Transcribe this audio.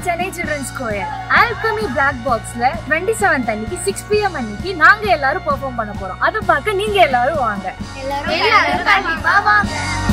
Chennai Children's Choir Alchemy Black Boxல 27th அன்னைக்கு 6 PM அன்னைக்கு நாங்க எல்லாரும் பெர்ஃபார்ம் பண்ண போறோம். அத பார்க்க நீங்க எல்லாரும் வாங்க. எல்லாரும் கண்டிப்பா வாங்க.